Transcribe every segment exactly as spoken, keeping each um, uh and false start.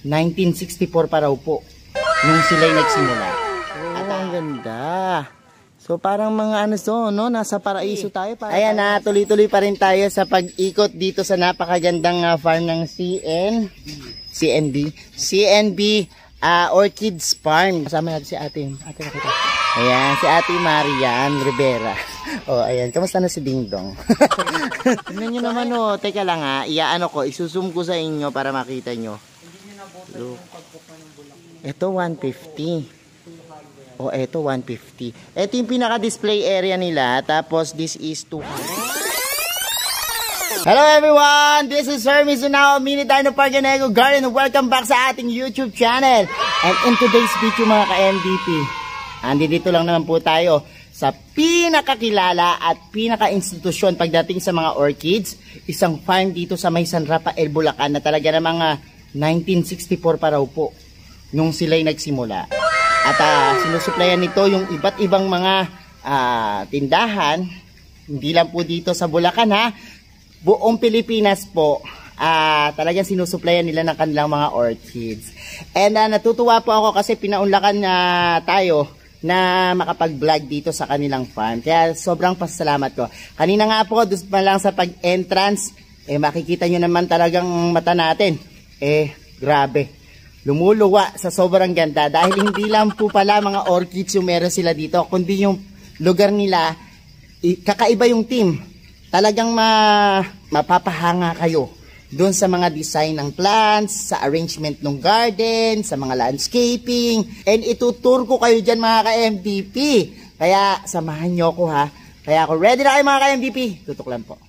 nineteen sixty-four pa raw po nung sila'y nagsimula. Oh, at ang ganda. So parang mga ano so, no? Nasa paraiso tayo. Para ayan na, tuloy-tuloy pa rin tayo sa pag-ikot dito sa napakagandang uh, farm ng C N C N B C N B uh, Orchids Farm. Kasama natin si ate. Ate nakita. Ayan, si ate Marian Rivera. Oh, ayan. Kamusta na si Ding Dong? Tingnan nyo naman oh. Teka lang ha. Iaano ko. Isusum ko sa inyo para makita nyo. Look. Ito one fifty. Oh, ito one fifty. Ito yung pinaka-display area nila. Tapos this is two hundred. Hello everyone! This is Sir Mizunao, Mini Dino Park and Eco Garden. Welcome back sa ating YouTube channel. And in today's video mga ka-M V P, andito lang naman po tayo sa pinakakilala at pinaka-institusyon pagdating sa mga orchids. Isang farm dito sa May San Rafael, Bulacan na talaga ng mga nineteen sixty-four pa raw po nung sila'y nagsimula. At uh, sinusuplayan nito yung iba't ibang mga uh, tindahan, hindi lang po dito sa Bulacan ha, buong Pilipinas po, uh, talagang sinusuplayan nila ng kanilang mga orchids. And uh, natutuwa po ako kasi pinaunlakan na uh, tayo na makapag-vlog dito sa kanilang farm. Kaya sobrang pasalamat ko. Kanina nga po, doon pa lang sa pag-entrance, eh makikita nyo naman talagang mata natin. Eh, grabe. Lumuluwa sa sobrang ganda dahil hindi lang po pala mga orchids yung meron sila dito, kundi yung lugar nila, kakaiba yung team. Talagang ma, mapapahanga kayo doon sa mga design ng plants, sa arrangement ng garden, sa mga landscaping, and itutur ko kayo dyan mga ka-M V P. Kaya samahan nyo ako ha. Kaya ako ready na kayo mga ka-M V P. Tutok lang po.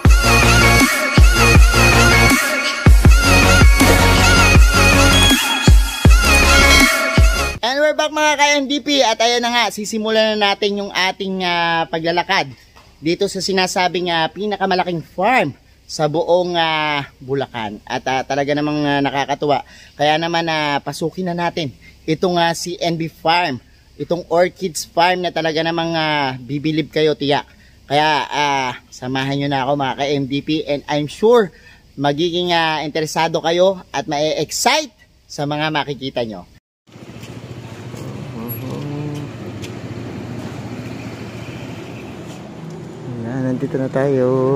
And we're back mga ka-M V P at ayan na nga, sisimulan na natin yung ating uh, paglalakad dito sa sinasabing uh, pinakamalaking farm sa buong uh, Bulacan. At uh, talaga namang uh, nakakatuwa. Kaya naman uh, pasukin na natin itong uh, C N B Farm, itong Orchids Farm na talaga namang uh, bibilib kayo tiyak. Kaya uh, samahan nyo na ako mga ka-M V P and I'm sure magiging uh, interesado kayo at ma-excite sa mga makikita nyo. Nandito na tayo.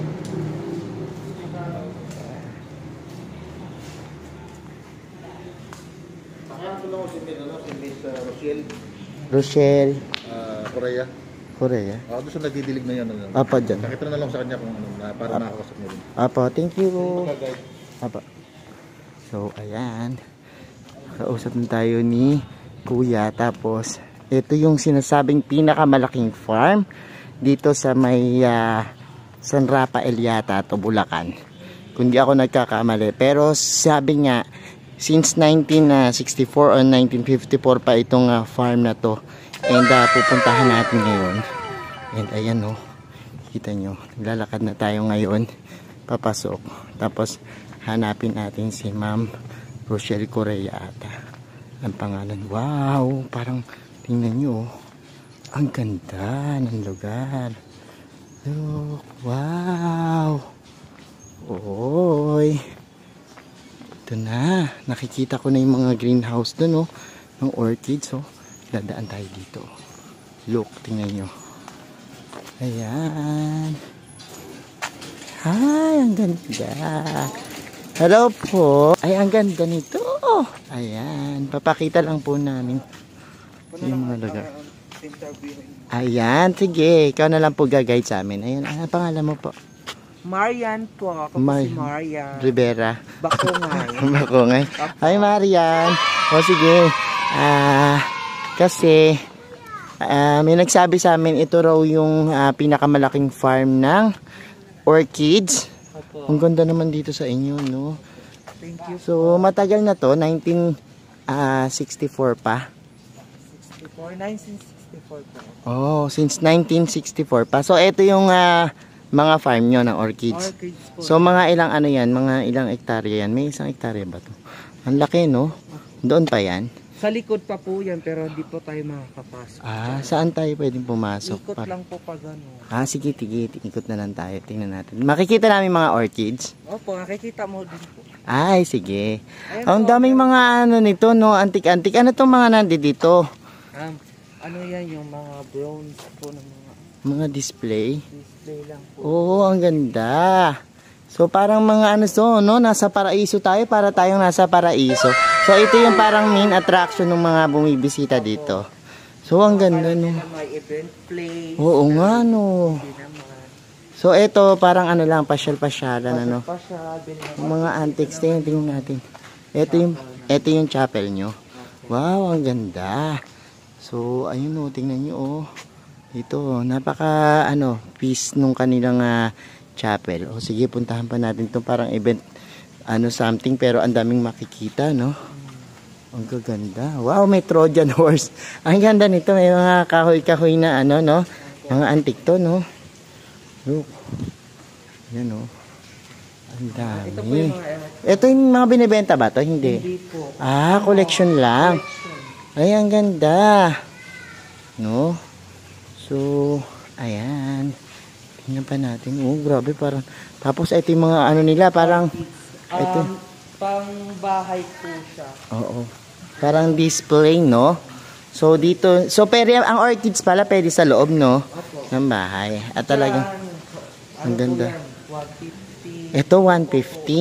Rochelle. Uh, Korea. Korea. Ah, doon sa nagdidilig na yan. Ano, Apa dyan. Nakita na lang sa kanya kung ano, na, para nakakasap niyo rin. Apa, thank you. Apa. So, ayan. Kausap na tayo ni Kuya. Tapos, ito yung sinasabing pinakamalaking farm dito sa may uh, San Rafael yata to Bulacan, kung di ako nagkakamali. Pero sabi nga since nineteen sixty-four or nineteen fifty-four pa itong uh, farm na to. And uh, pupuntahan natin ngayon. And ayan o, oh, kita nyo, naglalakad na tayo ngayon papasok. Tapos hanapin natin si Ma'am Rochelle Correa ata ang pangalan. Wow, parang tingnan nyo oh, ang ganda ng lugar. Look, wow. Oy. Ito na. Nakikita ko na yung mga greenhouse doon, oh. Ng orchids, oh. Dadaan tayo dito. Look, tingnan nyo. Ayan. Ay, ang ganda. Hello po. Ay, ang ganda nito. Ayan. Papakita lang po namin yung mga lugar. Ayan, sige. Ikaw na lang po gagayad sa amin. Ayan, ano pangalan mo po? Marian po. Ako Mar si Marian. Rivera. Bakungay. Bakungay. Ay, Marian. O sige. Ah, kasi ah, may nagsabi sa amin ito raw yung ah, pinakamalaking farm ng orchids. Opo. Ang ganda naman dito sa inyo, no? Thank you. So, matagal na to. nineteen sixty-four pa. nineteen sixty-four po. Oh, since nineteen sixty-four pa. So, ito yung uh, mga farm nyo ng orchids. Orchids po. So, mga ilang ano yan? Mga ilang hektarya yan? May isang hektarya ba to? Ang laki, no? Doon pa yan? Sa likod pa po yan, pero hindi po tayo makakapasok. Ah, saan tayo pwedeng pumasok? Ikot Pa- lang po pag ano. Ah, sige, tige, ikot na lang tayo. Tingnan natin. Makikita namin mga orchids. Opo, nakikita mo din po. Ay, sige. Ayan Ang po, daming mga ano nito, no? Antik-antik. Ano tong mga nandito dito? Um, ano yan yung mga bronze po ng mga Mga display. display lang po. Oo, ang ganda. So, parang mga ano so, no? Nasa paraiso tayo, para tayong nasa paraiso. So, ito yung parang main attraction ng mga bumibisita dito. So, ang ganda, no? Na may event place. Oo nga, no? Hindi naman. So, ito parang ano lang, pasyal-pasyalan, ano? Pa siya, binili. Mga antiques, tingnan, tingnan natin. Ito yung, ito yung chapel nyo. Wow, ang ganda. So, ayun o, tingnan nyo o. Ito, napaka, ano, peace nung kanilang uh, chapel. O, sige, puntahan pa natin itong parang event, ano, something, pero ang daming makikita, no? Ang gaganda. Wow, may Trojan horse. Ang ganda nito, may mga kahoy-kahoy na, ano, no? Mga antique to, no? Look. Yan o. Ang dami. Ito po yung mga ewan. Ito yung mga binibenta ba to? Hindi. Hindi po. Ah, collection lang. Ay, ang ganda. No? So, ayan. Tingnan pa natin. Oh, grabe parang. Tapos ito yung mga ano nila, parang ito. Um, pang bahay po siya. Oo. Parang display, no? So dito, so pwede ang orchids pala pwede sa loob, no? Opo. Ng bahay. At talagang Ano ang ganda. po yan? one fifty. Ito one fifty.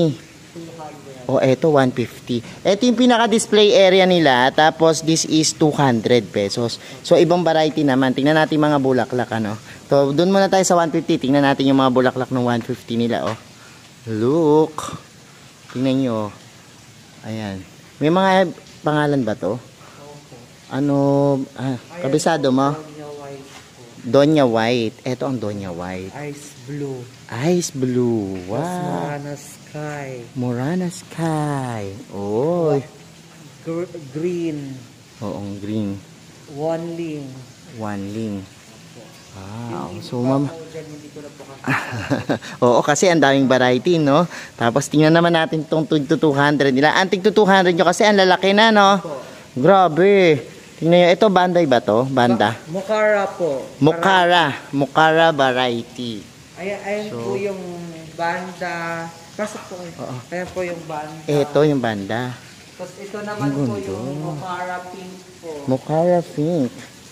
O, ito one fifty. Ito yung pinaka-display area nila. Tapos, this is two hundred pesos. So, ibang variety naman. Tingnan natin mga bulaklak, ano. So, doon muna tayo sa one fifty. Tingnan natin yung mga bulaklak ng one fifty nila, oh. Look. Tingnan nyo, oh. Ayan. May mga pangalan ba to? Ano, ah, kabisado mo? Donya white po. Donya White. Ito ang Donya White. Ice blue. Ice blue. Wow. Wow. Morana sky. Morana Sky. Oh. Gr- green. Oo, green. One ling. One ling. Wow. So, ma'am. Po dyan, hindi ko na po kasi. Oo, kasi ang daming variety, no? Tapos, tingnan naman natin itong two hundred nila. Antig to two hundred nyo kasi ang lalaki na, no? Grabe. Tingnan nyo. Ito, banday ba to? Banda. Mukara po. Mukara. Mukara variety. Ayan, ayan So, po yung banda. Pasok po kayo. Oo. Ayan po yung banda. Ito yung banda. Tapos ito naman Ang po ganda. yung Mukara pink po. Mukara pink.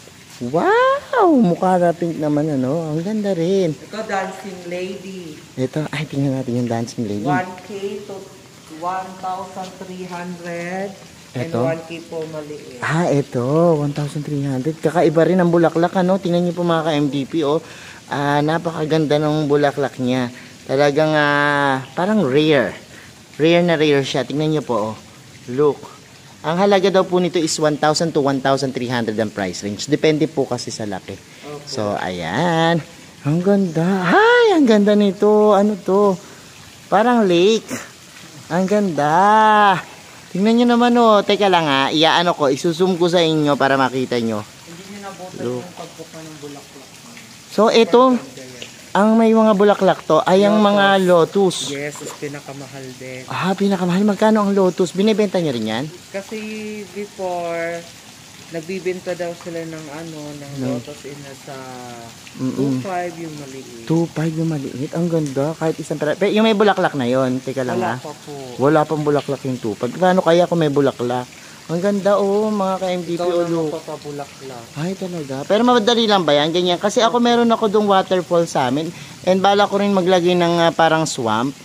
Wow! Mukara pink naman, ano? Ang ganda rin. Ito dancing lady. Ito, ay, tingnan natin yung dancing lady. one K to one thousand three hundred. And Ito? one K po maliit. Ah, ito, one thousand three hundred. Kakaiba rin ang bulaklak, ano? Tingnan niyo po mga ka-M D P, oh. Ah, napakaganda ng bulaklak niya. Talagang, ah, parang rare. Rare na rare siya. Tingnan niyo po, oh. Look. Ang halaga daw po nito is one thousand to one thousand three hundred ang price range. Depende po kasi sa laki. Okay. So, ayan. Ang ganda. Ay, ang ganda nito. Ano to? Parang lake. Ang ganda. Tingnan nyo naman, oh. Teka lang, ha. Iaano ko. Isusum ko sa inyo para makita nyo. Hindi nyo nabutan yung pagpuka ng bulaklak. So, ito, ang may mga bulaklak to ay ang mga lotus. Yes, is pinakamahal din. Ah, pinakamahal. Magkano ang lotus? Binibenta nyo rin yan? Kasi before, nagbibenta daw sila ng ano, ng No. lotus in sa Mm-mm. two five yung maliit. two five yung maliit. Ang ganda. Kahit isang pera. Pero yung may bulaklak na yon. Teka lang, Wala ha. pa po. Wala pang bulaklak yung two five. Paano kaya kung may bulaklak? Ang ganda, oh, mga ka-M D P. Ikaw Oh, na look. magpapabulaklak. Ay, talaga. Pero madali lang ba yan? Ganyan. Kasi ako meron ako dong waterfall sa amin. And bala ko rin maglagay ng ah, parang swamp.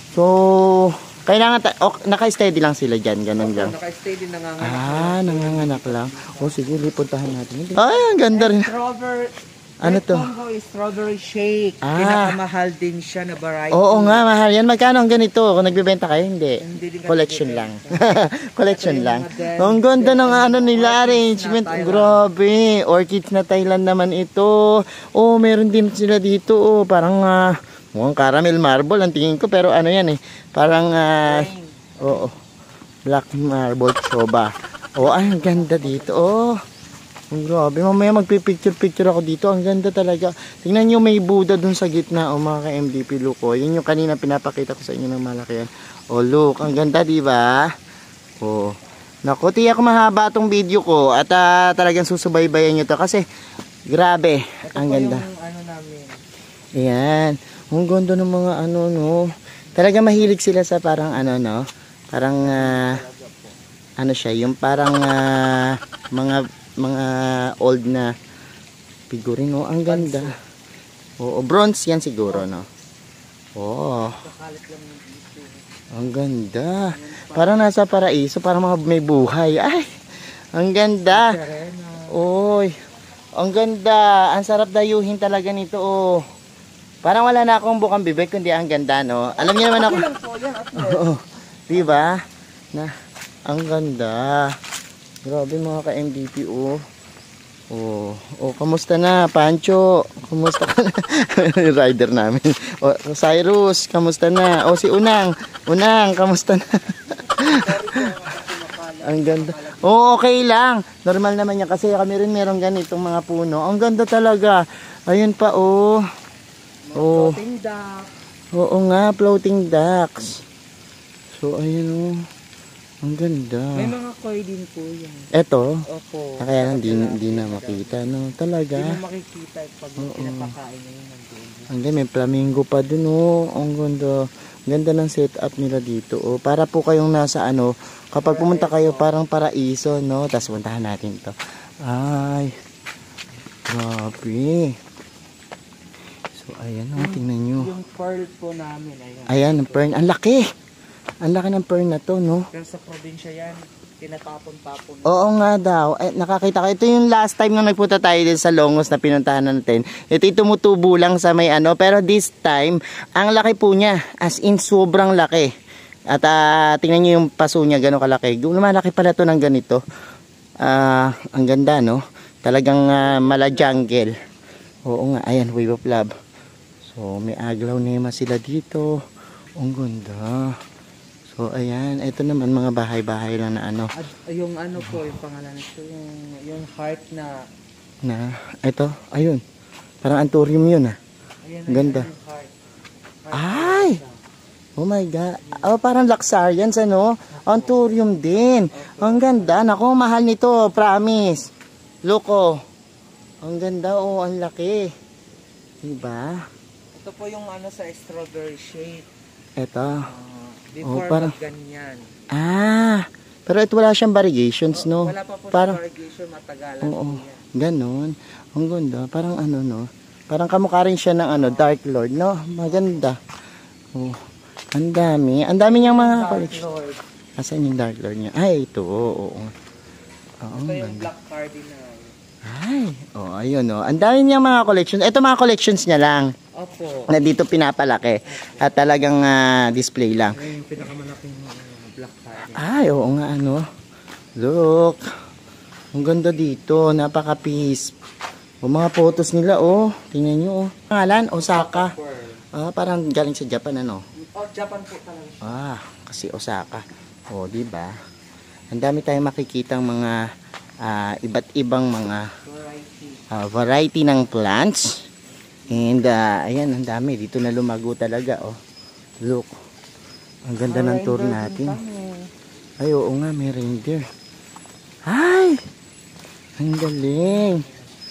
So, kailangan, ta- oh, naka-steady lang sila dyan. Ganun lang. Naka-stay din nanganganak. Ah, nanganganak lang. O, sige, lipuntahan natin. Ay, ang ganda rin. Strawberry. Ano Red to? Congo is strawberry shake. Ah. Pinakamahal din siya na variety. Oo nga, mahal yan. Magkano ang ganito? Kung nagbibenta kayo, hindi. Hindi din Collection kasi lang. Collection Ito yung lang. mga den- Ang ganda ng ano nila, Orchids arrangement. na Thailand. Grabe. Orchids na Thailand naman ito. Oh, meron din sila dito. Oh, parang ah, mukhang caramel marble ang tingin ko. Pero ano yan eh. Parang, ah, oo. Black marble choba. Oh, ay, ang ganda dito. Oh. Ang grabe. Mamaya magpipicture-picture ako dito. Ang ganda talaga. Tingnan nyo, may Buddha dun sa gitna. O, mga ka-M D P look. O, yun yung kanina pinapakita ko sa inyo ng malaki yan. O, look. Ang ganda, diba? O. Naku, tiyak mahaba tong video ko. At uh, talagang susubaybayan nyo to. Kasi, grabe. Ito Ang po ganda. yung ano namin. Ayan. Ang ganda ng mga ano, no. Talaga mahilig sila sa parang ano, no. Parang ah, ano siya, yung parang ah, mga mga old na figurine. Oh, ang ganda. Oo, bronze yan siguro, no? Oo. Ang ganda. Parang nasa paraiso, parang mga may buhay. Ay, ang ganda. Oy, ang ganda. Ang sarap dayuhin talaga nito, oh. Parang wala na akong bukang bibig, kundi ang ganda, no? Alam niyo naman ako. Oo. Diba? Na, ang ganda. Grabe mga ka-M D P, oh. Oh, oh, kamusta na, Pancho? Kamusta ka na? Rider namin. Oh, Cyrus, kamusta na? Oh, si Unang. Unang, kamusta na? Ang ganda. Oh, okay lang. Normal naman yan kasi kami rin meron ganitong mga puno. Ang ganda talaga. Ayun pa, oh. Oh. Floating duck. Oo nga, floating ducks. So, ayun, oh. Ang ganda. May mga koi din po yan. Eto? Opo. Ah, kaya lang di, di na makita, no? Talaga. Hindi mo makikita pag pinapakain nyo yun nandun. Ang ganda, may flamingo pa dun, oh. Ang ganda. Ganda ng setup nila dito, oh. Para po kayong nasa, ano, kapag pumunta kayo, parang paraiso, no? Tapos puntahan natin to. Ay. Grabe. So, ayan, oh. Tingnan nyo. Yung pearl po namin, ayun. Ayan, ang pearl. Ang laki. Ang laki ng pearl na to, no? Pero sa probinsya yan, tinatapon-tapon. Oo nga daw. Eh, nakakita ko. Ito yung last time nung nagpunta tayo din sa Longos na pinuntahan natin. Ito yung tumutubo lang sa may ano. Pero this time, ang laki po niya. As in, sobrang laki. At uh, tingnan nyo yung paso niya, gano'ng kalaki. Lumalaki pala to ng ganito. Uh, ang ganda, no? Talagang uh, mala jungle. Oo nga. Ayan, wave of love. So, may aglaw nema sila dito. Ang ganda. So, ayan. Ito naman mga bahay-bahay lang na ano. At yung ano po, yung pangalan nito, yung, yung heart na... Na, ito, ayun. Parang anthurium yun, ah. Ayan, Ganda. yung heart. Ay! Oh my God. Oh, parang Laxarians, ano? Anthurium din. Ang ganda. Naku, mahal nito. Promise. Look, oh. Ang ganda, oh. Ang laki. Diba? Ito po yung ano sa strawberry shape. Ito. Uh, before Oh, parang- ganyan. Ah! Pero ito wala siyang variegations, no? Wala pa po Parang, sa irrigation, matagalan oo. po yan. Ganon. Ang ganda. Parang ano, no? Parang kamukha rin siya ng ano, Dark Lord, no? Maganda. Oh. Ang dami. Ang dami niyang mga Dark collection. Lord. Asan yung Dark Lord niya? Ay, ito. Oo. Oo. Oo, Ito yung ganda. black cardinal. Ay. Oh, ayun, oh. Ang dami niyang mga collections. Ito mga collections niya lang. Opo. Na dito pinapalaki. At talagang ah, display lang. Ito yung pinakamalaking uh, black cardinal. Ay, oo nga, ano. Look. Ang ganda dito. Napaka-peace. O mga photos nila, oh. Tingnan nyo, oh. Pangalan, Osaka. Pearl. Ah, parang galing sa Japan, ano. Oh, Japan po talaga. Ah, kasi Osaka. O, di ba? Ang dami tayong makikitang mga ah, iba't ibang mga Variety. ah, variety ng plants. And ah, ayan, ang dami. Dito na lumago talaga, oh. Look. Ang ganda ng tour natin. Ay, oo nga, may reindeer. Ay! Ang galing.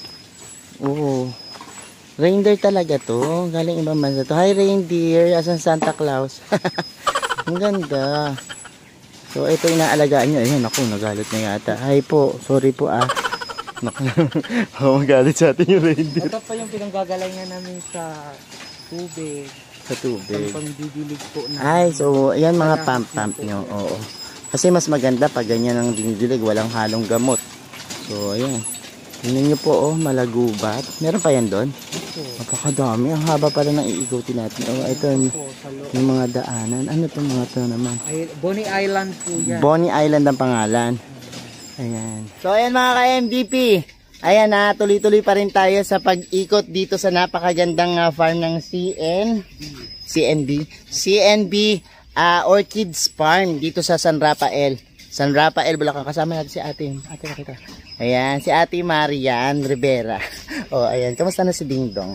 Oo. Reindeer talaga to. Galing ibang bansa to. Hi, reindeer. Asan Santa Claus? Ang ganda. So, ito inaalagaan nyo. Ayan, ako, nagalit na yata. Hi po. Sorry po, ah. Naku. Oh, magalit sa atin yung reindeer. Ito pa yung pinanggagalingan namin sa tubig. Sa tubig. Pang didilig po na. Ay, so, ayan mga pump-pump nyo. Oo. Kasi mas maganda pag ganyan ang dinidilig. Walang halong gamot. So, ayan. Tingnan nyo po, oh, malagubat. Meron pa yan doon? Ito. Napakadami. Ang haba pala ng iikutin natin. Oh, ito yung, Po, sa loob. yung mga daanan. Ano itong mga to naman? Ay, Bonnie Island po yan. Bonnie Island ang pangalan. Ayan. So, ayan mga ka-M D P. Ayan na, tuloy-tuloy pa rin tayo sa pag-ikot dito sa napakagandang uh, farm ng C N. C N B. C N B uh, Orchids Farm dito sa San Rafael. San Rafael, Bulacan. Kasama natin si ate. Ate, nakita. Ayan, si Ate Marian Rivera. Oh, ayan. Kamusta na si Ding Dong?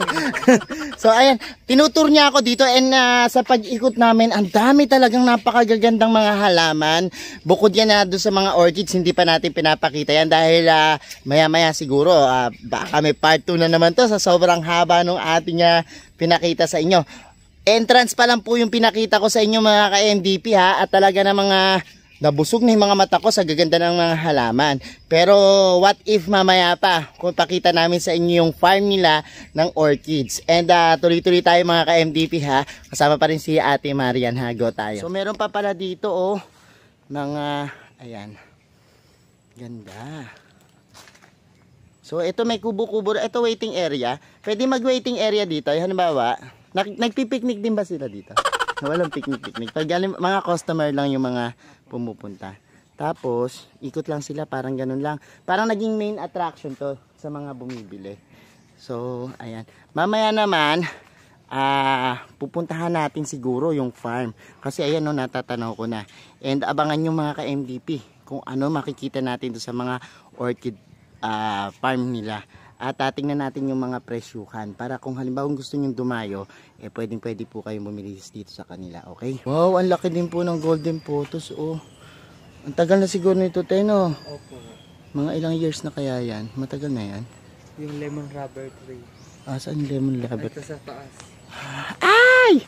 So, ayan. Tinutur niya ako dito and uh, sa pag-ikot namin, ang dami talagang napakagagandang mga halaman. Bukod yan na doon sa mga orchids, hindi pa natin pinapakita yan dahil uh, maya-maya siguro, uh, baka may part two na naman to sa sobrang haba nung ating uh, pinakita sa inyo. entrance pa lang po yung pinakita ko sa inyo mga ka-M D P ha. At talaga na mga nabusog na yung mga mata ko sa gaganda ng mga halaman. Pero what if mamaya pa kung pakita namin sa inyo yung farm nila ng orchids. And uh, tuloy-tuloy tayo mga ka-M D P ha. Kasama pa rin si Ate Marian ha. Go tayo. So meron pa pala dito oh. Mga, ayan. Ganda. So ito may kubo-kubo. Ito waiting area. Pwede mag-waiting area dito. Halimbawa, nag nagpipiknik din ba sila dito? Walang picnic-picnic. Pag mga customer lang yung mga pumupunta. Tapos, ikot lang sila. Parang ganun lang. Parang naging main attraction to sa mga bumibili. So, ayan. Mamaya naman, ah, pupuntahan natin siguro yung farm. Kasi ayan no, natatanaw ko na. And abangan yung mga ka-M D P kung ano makikita natin to sa mga orchid Uh, farm nila at uh, tingnan natin yung mga presyuhan para kung halimbawa gusto nyo dumayo eh pwedeng pwede po kayo bumili dito sa kanila. Okay, wow, ang laki din po ng golden photos. Oh, ang tagal na siguro nito Teno. Opo. Mga ilang years na kaya yan? Matagal na yan. Yung lemon rubber tree. Ah, saan yung lemon rubber? Ito sa taas. Ay!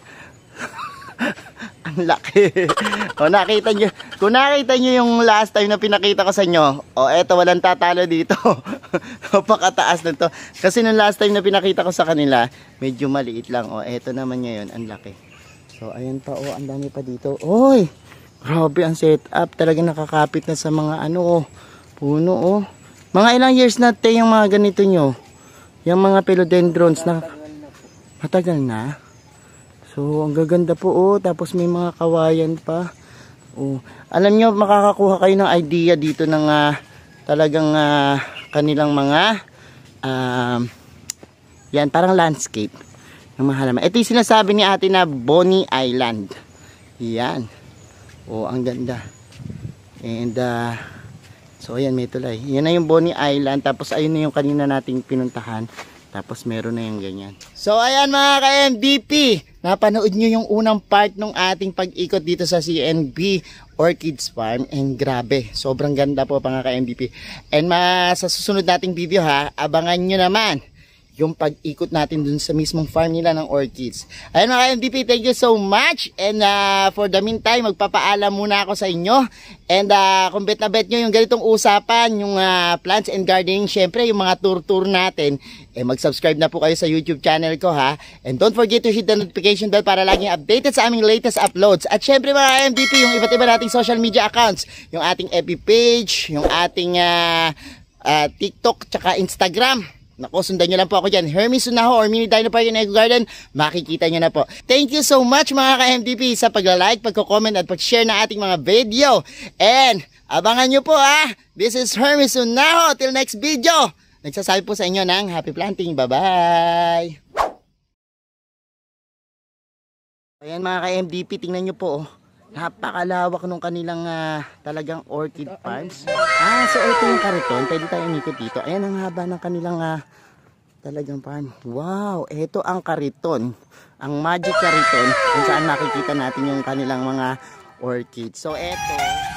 Ang laki. O nakita nyo, kung nakita nyo yung last time na pinakita ko sa inyo, o eto walang tatalo dito. Napakataas na to. Kasi nung last time na pinakita ko sa kanila, medyo maliit lang. O eto naman ngayon, ang laki. So ayan pa, o ang dami pa dito. Oy! Grabe ang setup. Talagang nakakapit na sa mga ano, oh, puno, oh. Mga ilang years na te yung mga ganito nyo. Yung mga philodendrons na matagal na. So, ang gaganda po oh, tapos may mga kawayan pa. Oh, alam nyo, makakakuha kayo ng idea dito ng uh, talagang uh, kanilang mga uh, yan, parang landscape ng mga halaman. Ito yung sinasabi ni ate na Bonny Island. Yan. Oh, ang ganda. And uh, so ayan, may tulay. Yan na yung Bonny Island, tapos ayun na yung kanina nating pinuntahan. Tapos meron na yung ganyan. So ayan mga ka-M D P, napanood nyo yung unang part ng ating pag-ikot dito sa C N B Orchids Farm. And grabe, sobrang ganda po mga ka-M D P. And ma sa susunod nating video ha, abangan nyo naman yung pag-ikot natin dun sa mismong farm nila ng orchids. Ayan mga ka-M D P, thank you so much. And uh, for the meantime, magpapaalam muna ako sa inyo. And uh, kung bet na bet nyo yung ganitong usapan, yung uh, plants and gardening, syempre yung mga tour-tour natin, eh mag-subscribe na po kayo sa YouTube channel ko ha. And don't forget to hit the notification bell para laging updated sa aming latest uploads. At syempre mga ka-M D P, yung iba't iba nating social media accounts, yung ating F B page, yung ating uh, uh, TikTok, tsaka Instagram. Naku, sundan nyo lang po ako dyan. Hermes Unaho or Mini Dino Park in Eco Garden. Makikita nyo na po. Thank you so much mga ka-M D P sa pag-like, pagko-comment at pag-share na ating mga video. And abangan nyo po ah. This is Hermes Unaho. Till next video. Nagsasabi po sa inyo ng happy planting. Bye-bye. Ayan mga ka-M D P, tingnan nyo po oh. Napakalawak nung kanilang uh, talagang orchid farms. Ah, so ito yung kariton. Pwede tayo umikot dito. Ayan ang haba ng kanilang uh, talagang farm. Wow, ito ang kariton. Ang magic kariton kung saan makikita natin yung kanilang mga orchids. So ito